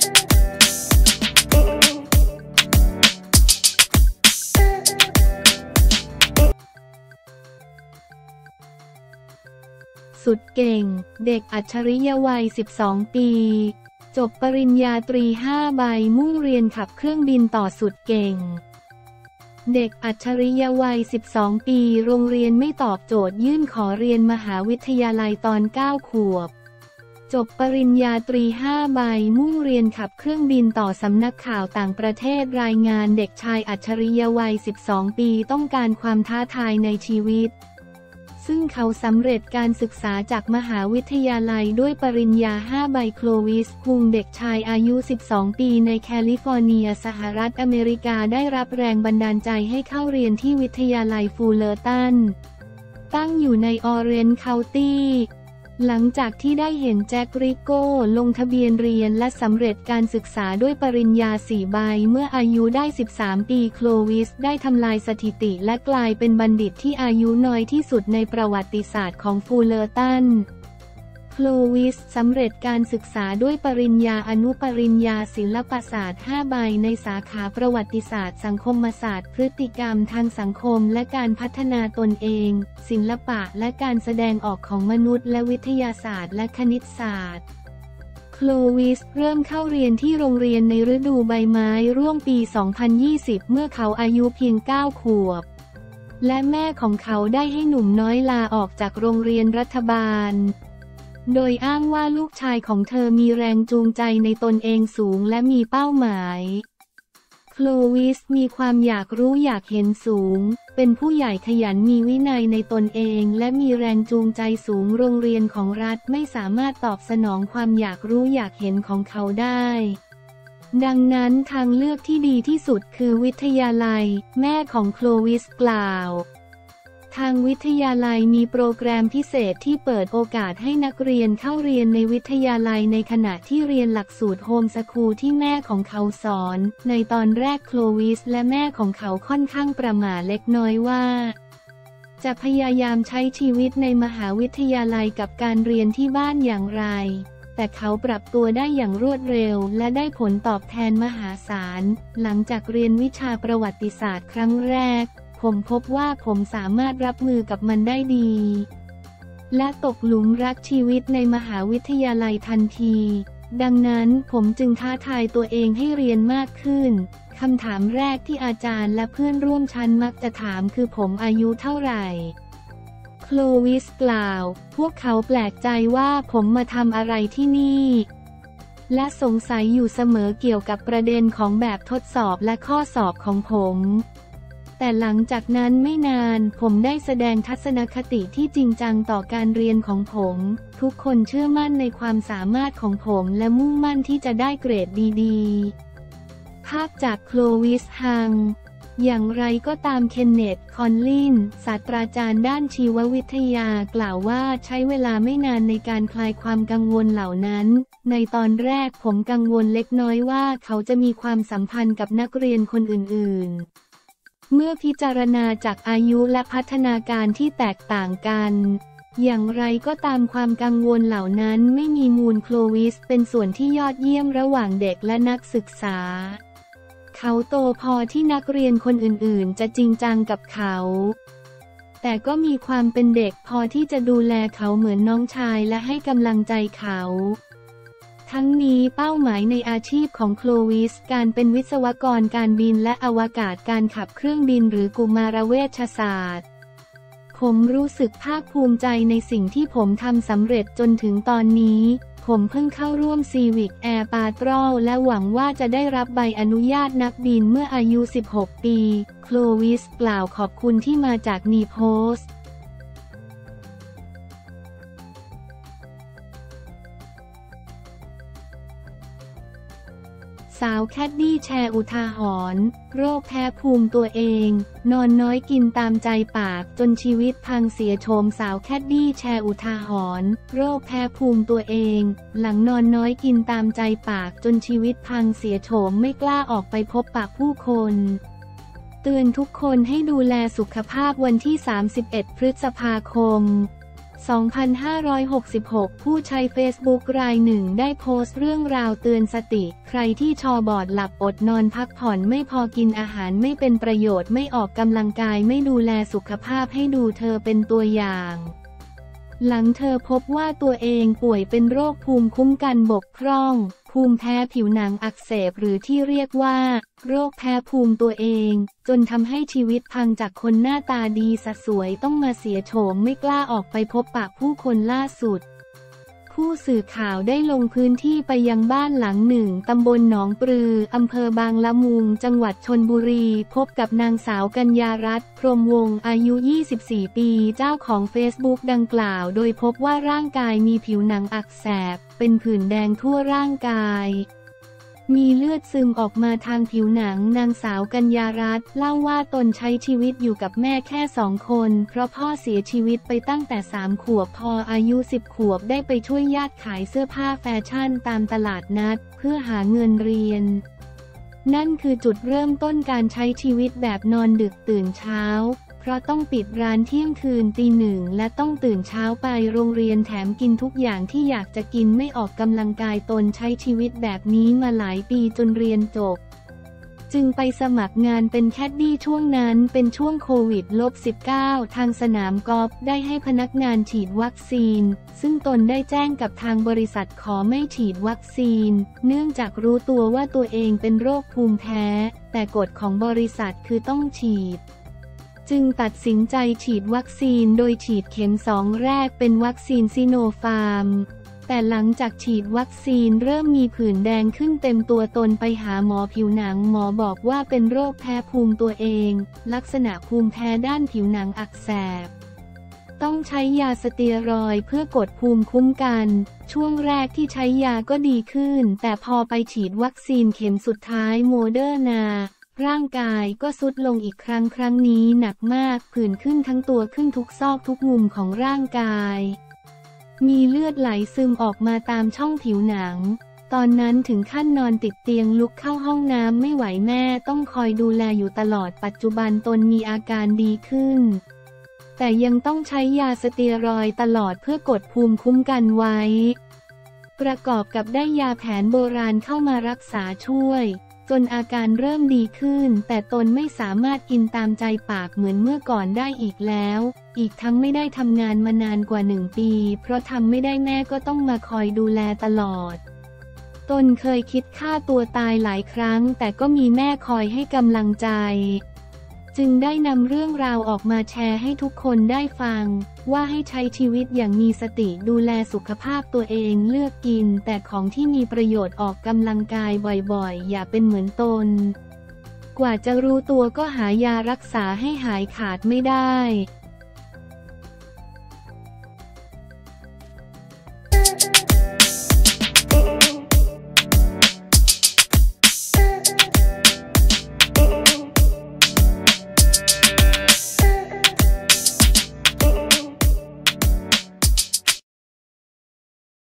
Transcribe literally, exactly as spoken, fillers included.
สุดเก่งเด็กอัจฉริยะวัยสิบสองปีจบปริญญาตรีห้าใบมุ่งเรียนขับเครื่องบินต่อสุดเก่งเด็กอัจฉริยะวัยสิบสองปีโรงเรียนไม่ตอบโจทย์ยื่นขอเรียนมหาวิทยาลัยตอนเก้าขวบจบปริญญาตรีห้าใบมุ่งเรียนขับเครื่องบินต่อสำนักข่าวต่างประเทศรายงานเด็กชายอัจฉริยะวัยสิบสองปีต้องการความท้าทายในชีวิตซึ่งเขาสำเร็จการศึกษาจากมหาวิทยาลัยด้วยปริญญาห้าใบโคลวิสฮุงเด็กชายอายุสิบสองปีในแคลิฟอร์เนียสหรัฐอเมริกาได้รับแรงบันดาลใจให้เข้าเรียนที่วิทยาลัยฟูเลอร์ตันตั้งอยู่ในออเรนจ์เคานตี้หลังจากที่ได้เห็นแจ็คริโก้ลงทะเบียนเรียนและสำเร็จการศึกษาด้วยปริญญาสี่ใบเมื่ออายุได้สิบสามปีโคลวิสได้ทำลายสถิติและกลายเป็นบัณฑิตที่อายุน้อยที่สุดในประวัติศาสตร์ของฟูเลอร์ตันโคลวิสสำเร็จการศึกษาด้วยปริญญาอนุปริญญาศิลปศาสตร์ห้าใบในสาขาประวัติศาสตร์สังคมศาสตร์พฤติกรรมทางสังคมและการพัฒนาตนเองศิลปะและการแสดงออกของมนุษย์และวิทยาศาสตร์และคณิตศาสตร์โคลวิสเริ่มเข้าเรียนที่โรงเรียนในฤดูใบไม้ร่วงปี สองพันยี่สิบ เมื่อเขาอายุเพียงเก้าขวบและแม่ของเขาได้ให้หนุ่มน้อยลาออกจากโรงเรียนรัฐบาลโดยอ้างว่าลูกชายของเธอมีแรงจูงใจในตนเองสูงและมีเป้าหมายโคลวิสมีความอยากรู้อยากเห็นสูงเป็นผู้ใหญ่ขยันมีวินัยในตนเองและมีแรงจูงใจสูงโรงเรียนของรัฐไม่สามารถตอบสนองความอยากรู้อยากเห็นของเขาได้ดังนั้นทางเลือกที่ดีที่สุดคือวิทยาลัยแม่ของโคลวิสกล่าวทางวิทยาลัยมีโปรแกรมพิเศษที่เปิดโอกาสให้นักเรียนเข้าเรียนในวิทยาลัยในขณะที่เรียนหลักสูตรโฮมสคูลที่แม่ของเขาสอนในตอนแรกโคลวิสและแม่ของเขาค่อนข้างประหม่าเล็กน้อยว่าจะพยายามใช้ชีวิตในมหาวิทยาลัยกับการเรียนที่บ้านอย่างไรแต่เขาปรับตัวได้อย่างรวดเร็วและได้ผลตอบแทนมหาศาลหลังจากเรียนวิชาประวัติศาสตร์ครั้งแรกผมพบว่าผมสามารถรับมือกับมันได้ดีและตกหลุมรักชีวิตในมหาวิทยาลัยทันทีดังนั้นผมจึงท้าทายตัวเองให้เรียนมากขึ้นคำถามแรกที่อาจารย์และเพื่อนร่วมชั้นมักจะถามคือผมอายุเท่าไหร่โคลวิสกล่าวพวกเขาแปลกใจว่าผมมาทำอะไรที่นี่และสงสัยอยู่เสมอเกี่ยวกับประเด็นของแบบทดสอบและข้อสอบของผมแต่หลังจากนั้นไม่นานผมได้แสดงทัศนคติที่จริงจังต่อการเรียนของผมทุกคนเชื่อมั่นในความสามารถของผมและมุ่งมั่นที่จะได้เกรดดีๆภาพจากโคลวิสฮังอย่างไรก็ตามเคนเนตคอนลินศาสตราจารย์ด้านชีววิทยากล่าวว่าใช้เวลาไม่นานในการคลายความกังวลเหล่านั้นในตอนแรกผมกังวลเล็กน้อยว่าเขาจะมีความสัมพันธ์กับนักเรียนคนอื่นๆเมื่อพิจารณาจากอายุและพัฒนาการที่แตกต่างกันอย่างไรก็ตามความกังวลเหล่านั้นไม่มีมูลโคลวิสเป็นส่วนที่ยอดเยี่ยมระหว่างเด็กและนักศึกษาเขาโตพอที่นักเรียนคนอื่นๆจะจริงจังกับเขาแต่ก็มีความเป็นเด็กพอที่จะดูแลเขาเหมือนน้องชายและให้กำลังใจเขาทั้งนี้เป้าหมายในอาชีพของโคลวิสการเป็นวิศวกรการบินและอวกาศการขับเครื่องบินหรือกุมารเวชศาสตร์ผมรู้สึกภาคภูมิใจในสิ่งที่ผมทำสำเร็จจนถึงตอนนี้ผมเพิ่งเข้าร่วมซีวิกแอร์ปาโตรลและหวังว่าจะได้รับใบอนุญาตนักบินเมื่ออายุสิบหกปีโคลวิสกล่าวขอบคุณที่มาจากนีโพสสาวแคดดี้แชร์อุทาหรณ์โรคแพ้ภูมิตัวเองนอนน้อยกินตามใจปากจนชีวิตพังเสียโฉมสาวแคดดี้แชร์อุทาหรณ์โรคแพ้ภูมิตัวเองหลังนอนน้อยกินตามใจปากจนชีวิตพังเสียโฉมไม่กล้าออกไปพบปะผู้คนเตือนทุกคนให้ดูแลสุขภาพวันที่สามสิบเอ็ดพฤษภาคมสองพันห้าร้อยหกสิบหก ผู้ใช้เฟซบุ๊กรายหนึ่งได้โพสต์เรื่องราวเตือนสติ ใครที่ชอบอดหลับอดนอนพักผ่อนไม่พอกินอาหารไม่เป็นประโยชน์ไม่ออกกำลังกายไม่ดูแลสุขภาพให้ดูเธอเป็นตัวอย่างหลังเธอพบว่าตัวเองป่วยเป็นโรคภูมิคุ้มกันบกพร่องภูมิแพ้ผิวหนังอักเสบหรือที่เรียกว่าโรคแพ้ภูมิตัวเองจนทำให้ชีวิตพังจากคนหน้าตาดีสะสวยต้องมาเสียโฉมไม่กล้าออกไปพบปะผู้คนล่าสุดผู้สื่อข่าวได้ลงพื้นที่ไปยังบ้านหลังหนึ่งตำบลหนองปลืออำเภอบางละมุงจังหวัดชลบุรีพบกับนางสาวกัญญารัตน์พรหมวงศ์อายุยี่สิบสี่ปีเจ้าของเฟซบุ๊กดังกล่าวโดยพบว่าร่างกายมีผิวหนังอักเสบเป็นผื่นแดงทั่วร่างกายมีเลือดซึมออกมาทางผิวหนังนางสาวกัญญารัตน์เล่าว่าตนใช้ชีวิตอยู่กับแม่แค่สองคนเพราะพ่อเสียชีวิตไปตั้งแต่สามขวบพออายุสิบขวบได้ไปช่วยญาติขายเสื้อผ้าแฟชั่นตามตลาดนัดเพื่อหาเงินเรียนนั่นคือจุดเริ่มต้นการใช้ชีวิตแบบนอนดึกตื่นเช้าเพราะต้องปิดร้านเที่ยงคืนตีหนึ่งและต้องตื่นเช้าไปโรงเรียนแถมกินทุกอย่างที่อยากจะกินไม่ออกกำลังกายตนใช้ชีวิตแบบนี้มาหลายปีจนเรียนจบจึงไปสมัครงานเป็นแคดดี้ช่วงนั้นเป็นช่วงโควิด สิบเก้า ทางสนามกอล์ฟได้ให้พนักงานฉีดวัคซีนซึ่งตนได้แจ้งกับทางบริษัทขอไม่ฉีดวัคซีนเนื่องจากรู้ตัวว่าตัวเองเป็นโรคภูมิแพ้แต่กฎของบริษัทคือต้องฉีดจึงตัดสินใจฉีดวัคซีนโดยฉีดเข็มสองแรกเป็นวัคซีนซิโนฟาร์มแต่หลังจากฉีดวัคซีนเริ่มมีผื่นแดงขึ้นเต็มตัวตนไปหาหมอผิวหนังหมอบอกว่าเป็นโรคแพ้ภูมิตัวเองลักษณะภูมิแพ้ด้านผิวหนังอักเสบต้องใช้ยาสเตียรอยด์เพื่อกดภูมิคุ้มกันช่วงแรกที่ใช้ยาก็ดีขึ้นแต่พอไปฉีดวัคซีนเข็มสุดท้ายโมเดอร์นาร่างกายก็ทรุดลงอีกครั้งครั้งนี้หนักมากผื่นขึ้นทั้งตัวขึ้นทุกซอกทุกมุมของร่างกายมีเลือดไหลซึมออกมาตามช่องผิวหนังตอนนั้นถึงขั้นนอนติดเตียงลุกเข้าห้องน้ำไม่ไหวแม่ต้องคอยดูแลอยู่ตลอดปัจจุบันตนมีอาการดีขึ้นแต่ยังต้องใช้ยาสเตียรอยด์ตลอดเพื่อกดภูมิคุ้มกันไว้ประกอบกับได้ยาแผนโบราณเข้ามารักษาช่วยจนอาการเริ่มดีขึ้นแต่ตนไม่สามารถกินตามใจปากเหมือนเมื่อก่อนได้อีกแล้วอีกทั้งไม่ได้ทำงานมานานกว่าหนึ่งปีเพราะทำไม่ได้แม่ก็ต้องมาคอยดูแลตลอดตนเคยคิดฆ่าตัวตายหลายครั้งแต่ก็มีแม่คอยให้กำลังใจจึงได้นำเรื่องราวออกมาแชร์ให้ทุกคนได้ฟังว่าให้ใช้ชีวิตอย่างมีสติดูแลสุขภาพตัวเองเลือกกินแต่ของที่มีประโยชน์ออกกำลังกายบ่อยๆอย่าเป็นเหมือนตนกว่าจะรู้ตัวก็หายารักษาให้หายขาดไม่ได้